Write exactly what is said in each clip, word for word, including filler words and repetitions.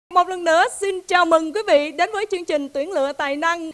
Một lần nữa xin chào mừng quý vị đến với chương trình tuyển lựa tài năng.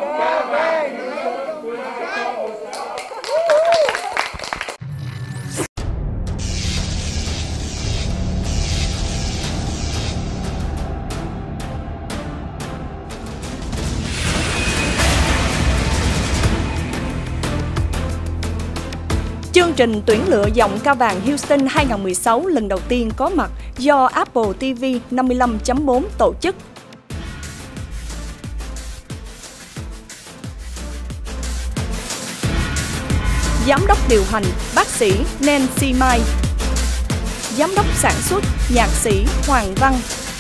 Chương trình tuyển lựa giọng ca vàng Houston hai không một sáu lần đầu tiên có mặt do Apple ti vi năm mươi lăm chấm bốn tổ chức. Giám đốc điều hành bác sĩ Nancy Mai. Giám đốc sản xuất nhạc sĩ Hoàng Văn.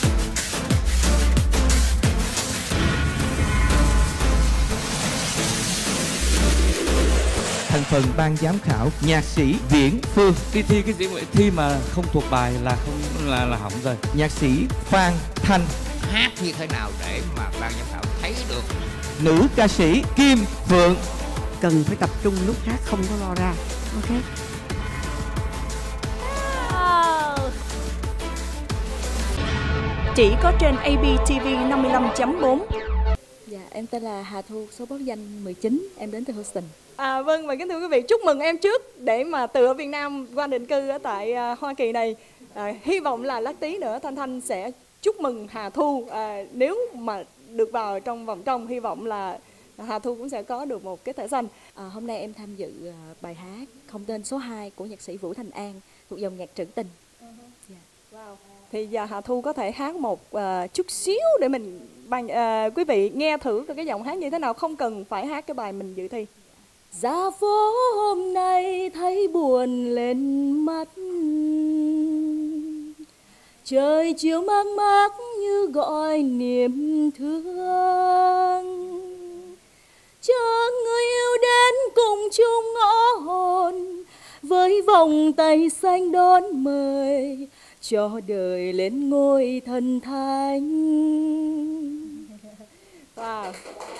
Thành phần ban giám khảo nhạc sĩ Viễn Phương. Đi thi cái diễn thi mà không thuộc bài là không là là hỏng rồi. Nhạc sĩ Phan Thanh. Hát như thế nào để mà ban giám khảo thấy được. Nữ ca sĩ Kim Phượng. Cần phải tập trung lúc hát, không có lo ra. Ok. Chỉ có trên a bê tê vê năm mươi lăm chấm bốn. Dạ, em tên là Hà Thu, số báo danh mười chín, em đến từ Houston. À, vâng, và kính thưa quý vị, chúc mừng em trước để mà từ ở Việt Nam qua định cư ở tại uh, Hoa Kỳ này. À, hy vọng là lát tí nữa Thanh Thanh sẽ chúc mừng Hà Thu. À, nếu mà được vào trong vòng trong, hy vọng là Hà Thu cũng sẽ có được một cái thẻ xanh. À, hôm nay em tham dự uh, bài hát Không tên số hai của nhạc sĩ Vũ Thành An thuộc dòng nhạc trữ tình. Uh-huh. Yeah. Wow. Thì giờ Hà Thu có thể hát một uh, chút xíu để mình bằng, uh, quý vị nghe thử cái giọng hát như thế nào, không cần phải hát cái bài mình dự thi. Ra phố hôm nay thấy buồn lên mắt, trời chiều mang mát như gọi niềm thương, chờ người yêu đến cùng chung ngõ hồn, với vòng tay xanh đón mời, cho đời lên ngôi thần thánh. Wow.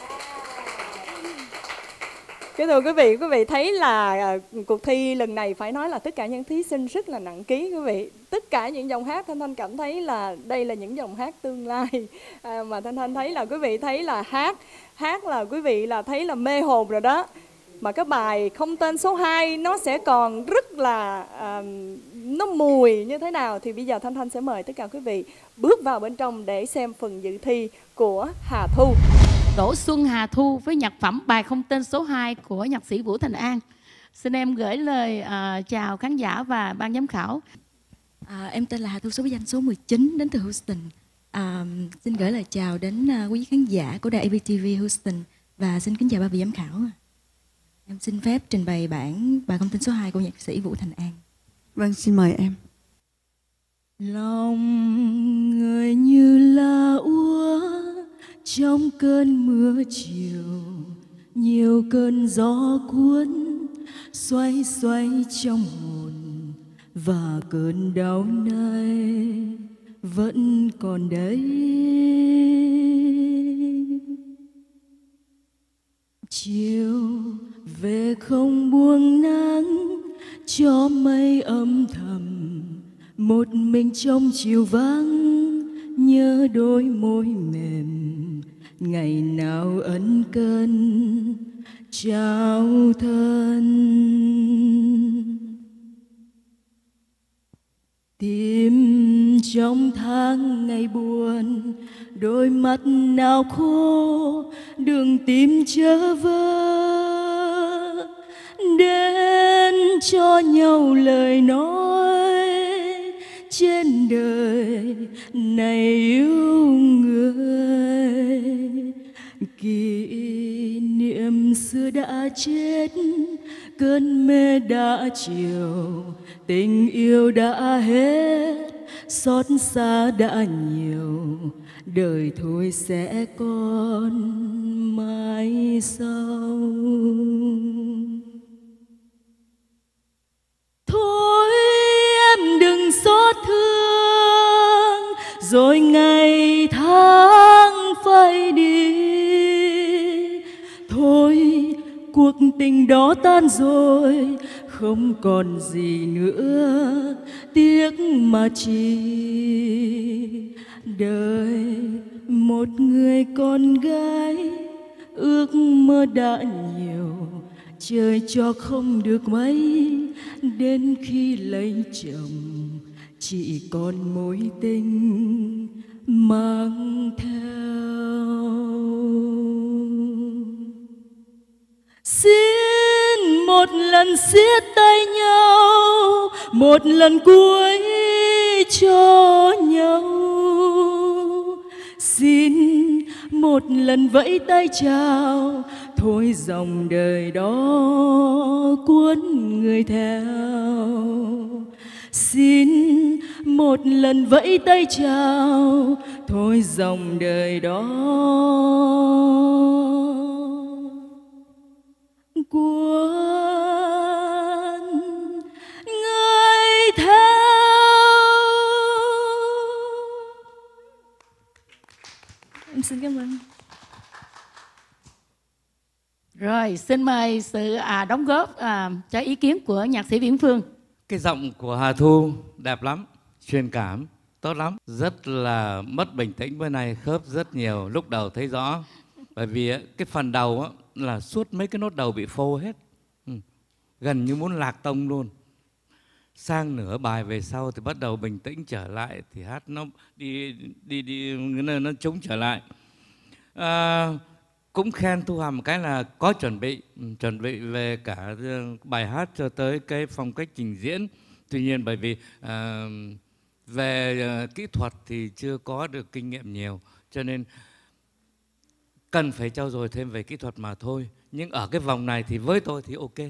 Kính thưa quý vị, quý vị thấy là uh, cuộc thi lần này phải nói là tất cả những thí sinh rất là nặng ký quý vị. Tất cả những dòng hát Thanh Thanh cảm thấy là đây là những dòng hát tương lai à, mà Thanh Thanh thấy là quý vị thấy là hát hát là quý vị là thấy là mê hồn rồi đó. Mà cái bài Không tên số hai nó sẽ còn rất là uh, nó mùi như thế nào thì bây giờ Thanh Thanh sẽ mời tất cả quý vị bước vào bên trong để xem phần dự thi của Hà Thu. Đỗ Xuân Hà Thu với nhạc phẩm bài Không tên số hai của nhạc sĩ Vũ Thành An. Xin em gửi lời uh, chào khán giả và ban giám khảo. À, em tên là Hà Thu, số báo danh số mười chín, đến từ Houston. À, xin gửi lời chào đến uh, quý khán giả của đài a bê tê vê Houston và xin kính chào ba vị giám khảo. Em xin phép trình bày bản bài Không tên số hai của nhạc sĩ Vũ Thành An. Vâng, xin mời em. Lòng người như là úa trong cơn mưa chiều, nhiều cơn gió cuốn xoay xoay trong hồn, và cơn đau này vẫn còn đấy. Chiều về không buông nắng, cho mây âm thầm, một mình trong chiều vắng, nhớ đôi môi mềm ngày nào ân cần trao thân. Tìm trong tháng ngày buồn, đôi mắt nào khô, đường tìm chớ vơ, đến cho nhau lời nói trên đời này yêu người. Kỷ niệm xưa đã chết, cơn mê đã chiều, tình yêu đã hết, xót xa đã nhiều, đời thôi sẽ còn mai sau. Thôi em đừng xót thương, rồi ngày tháng phai đi. Thôi cuộc tình đó tan rồi, không còn gì nữa, tiếc mà chi. đời một người con gái ước mơ đã nhiều, trời cho không được mấy, đến khi lấy chồng chỉ còn mối tình mang theo. Xin một lần siết tay nhau, một lần cuối cho nhau. Xin một lần vẫy tay chào, thôi dòng đời đó cuốn người theo. Xin một lần vẫy tay chào, thôi dòng đời đó cuốn người theo. Em xin cảm ơn. Rồi, xin mời sự à, đóng góp à, cho ý kiến của nhạc sĩ Viễn Phương. Cái giọng của Hà Thu đẹp lắm, truyền cảm, tốt lắm. Rất là mất bình tĩnh bữa nay, khớp rất nhiều, lúc đầu thấy rõ. Bởi vì cái phần đầu là suốt mấy cái nốt đầu bị phô hết. Ừ. Gần như muốn lạc tông luôn. Sang nửa bài về sau thì bắt đầu bình tĩnh trở lại, thì hát nó đi đi đi nó, nó trúng trở lại. À, cũng khen Thu Hằng một cái là có chuẩn bị, chuẩn bị về cả bài hát cho tới cái phong cách trình diễn. Tuy nhiên bởi vì à, về à, kỹ thuật thì chưa có được kinh nghiệm nhiều, cho nên cần phải trau dồi thêm về kỹ thuật mà thôi. Nhưng ở cái vòng này thì với tôi thì ok.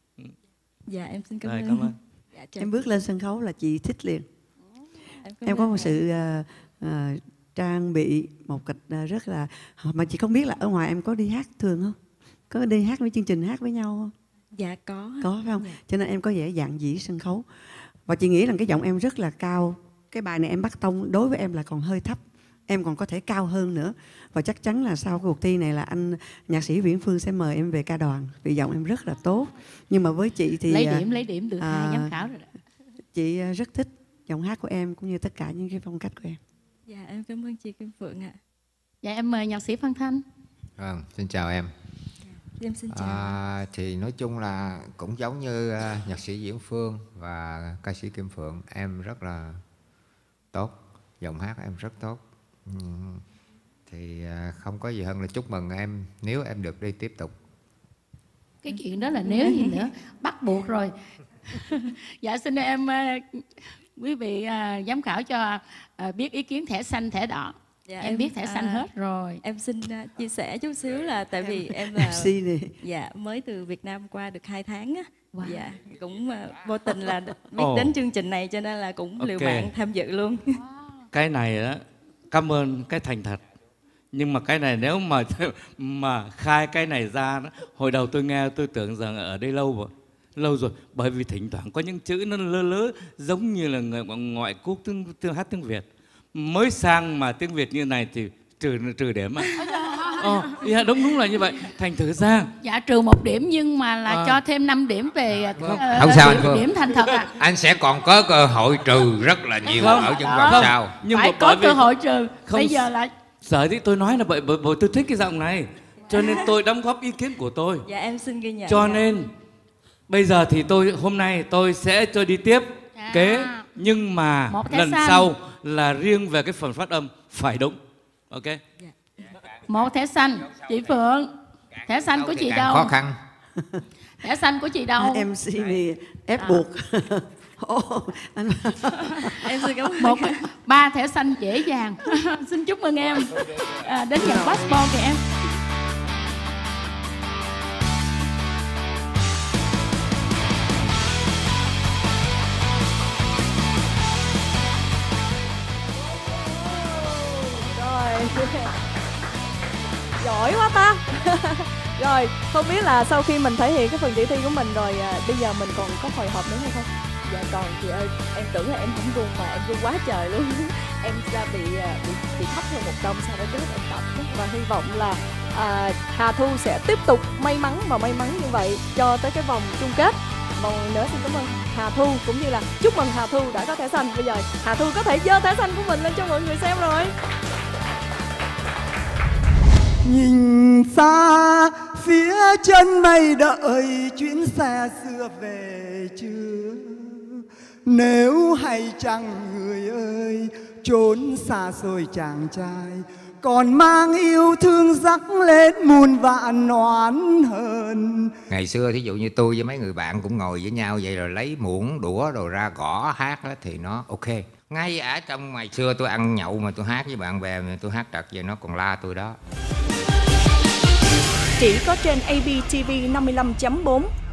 Dạ em xin cảm Rồi, ơn. cảm ơn. Dạ, chào. Em bước lên sân khấu là chị thích liền. Em, Em có một sự uh, uh, trang bị một cách uh, rất là... Mà chị không biết là ở ngoài em có đi hát thường không? Có đi hát với chương trình hát với nhau không? Dạ có. Có phải không? Dạ. Cho nên em có vẻ dạng dĩ sân khấu. Và chị nghĩ là cái giọng em rất là cao. Cái bài này em bắt tông đối với em là còn hơi thấp. Em còn có thể cao hơn nữa. Và chắc chắn là sau cuộc thi này là anh nhạc sĩ Viễn Phương sẽ mời em về ca đoàn. Vì giọng em rất là tốt. Nhưng mà với chị thì... Lấy điểm, lấy điểm được à, hai giám khảo rồi đó. Chị rất thích giọng hát của em cũng như tất cả những cái phong cách của em. Dạ em cảm ơn chị Kim Phượng ạ. Dạ em mời nhạc sĩ Phan Thanh. Vâng, xin chào em. Em xin chào. À, thì nói chung là cũng giống như uh, nhạc sĩ Viễn Phương và ca sĩ Kim Phượng, em rất là tốt, giọng hát em rất tốt. Uhm, thì uh, không có gì hơn là chúc mừng em nếu em được đi tiếp tục. Cái chuyện đó là nếu gì nữa, bắt buộc rồi. Dạ xin em uh, quý vị uh, giám khảo cho uh, biết ý kiến thẻ xanh, thẻ đỏ. Dạ, em, em biết thẻ xanh à, hết rồi. Em xin uh, chia sẻ chút xíu là tại vì em là em xê này. Dạ mới từ Việt Nam qua được hai tháng á. Wow. Dạ cũng uh, vô tình là biết Ồ. đến chương trình này cho nên là cũng liều Ok. mạng tham dự luôn. Cái này đó, cảm ơn cái thành thật. Nhưng mà cái này nếu mà mà khai cái này ra đó, hồi đầu tôi nghe tôi tưởng rằng ở đây lâu rồi, lâu rồi, bởi vì thỉnh thoảng có những chữ nó lơ lớ giống như là người ngoại quốc tiếng, tiếng hát tiếng Việt. Mới sang mà tiếng Việt như này thì trừ trừ điểm ạ. Ờ, yeah, đúng đúng là như vậy. Thành thử ra Dạ trừ một điểm nhưng mà là À. cho thêm năm điểm về Không, uh, không sao anh điểm, Phương. điểm thành thật ạ. Anh sẽ còn có cơ hội trừ rất là nhiều Không, ở những đó. vòng Không. sau. nhưng Phải mà có bởi vì cơ hội trừ. không- Bây giờ là sở dĩ tôi nói là bởi, bởi, bởi tôi thích cái giọng này, cho nên tôi đóng góp ý kiến của tôi. Dạ em xin ghi nhận. Cho nên bây giờ thì tôi hôm nay tôi sẽ cho đi tiếp À. kế, nhưng mà Một thẻ lần xanh. sau là riêng về cái phần phát âm phải đúng. Ok. một thẻ xanh. Chị Phượng, thẻ xanh của Thì chị càng đâu? khó khăn. Thẻ xanh của chị đâu? em xê này ép buộc. Ồ, anh... Em xin cảm ơn. Một ba thẻ xanh dễ dàng. Xin chúc mừng em à, đến nhận passport kìa em. Rồi. Giỏi quá ta. Rồi, không biết là sau khi mình thể hiện cái phần chỉ thi của mình rồi à, bây giờ mình còn có hồi hộp nữa hay không? Dạ còn chị ơi, em tưởng là em không run mà em run quá trời luôn. Em sẽ bị à, bị, bị thấp hơn một tông so với trước em tập, và hy vọng là à, Hà Thu sẽ tiếp tục may mắn mà may mắn như vậy cho tới cái vòng chung kết. một lần nữa xin cảm ơn Hà Thu, cũng như là chúc mừng Hà Thu đã có thẻ xanh. Bây giờ Hà Thu có thể giơ thẻ xanh của mình lên cho mọi người xem rồi. Nhìn xa phía chân mây đợi chuyến xe xưa về chưa? Nếu hay chăng người ơi trốn xa xôi chàng trai, còn mang yêu thương rắc lên muôn vạn oán hờn. Ngày xưa thí dụ như tôi với mấy người bạn cũng ngồi với nhau vậy, rồi lấy muỗng đũa rồi ra gõ hát đó, thì nó ok. Ngay ở trong ngày xưa tôi ăn nhậu mà tôi hát với bạn bè mà tôi hát trật vậy nó còn la tôi đó. Chỉ có trên a bê tê vê năm mươi lăm chấm bốn